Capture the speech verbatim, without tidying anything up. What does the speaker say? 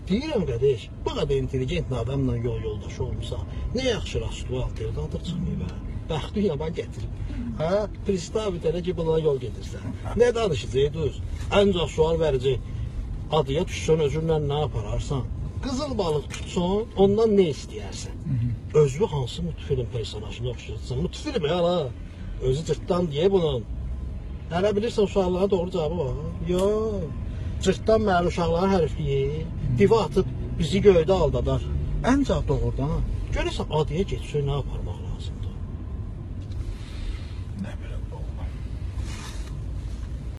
Deyirəm qardaş, bu qədər intelligent adamla yol yoldaşı olmuşsa, nə yaxşı rastlı alterdə adır çıxmıyor bə. Bəxti yaman gətirib. Hə, pristav edələ ki, buna yol gedirsən. Nə danışacaq düz? Ancaq sual verəcək. Adıya düşsən özünlə nə yapararsan? Qızıl balıq tutsun, ondan nə istəyərsən? Özü hansı multfilm personajına oxşayırsan? Multfilm ya la. Özü cırtdan deyə bunun. Hələ bilirsən uşaqlara doğru cavabı var. Yox. Cırtdan mənim uşaqları hərifliyir. Diva atıb bizi göydə aldadar. Əncaq doğrudan. Görəsən adıya getsək nə yaparmaq?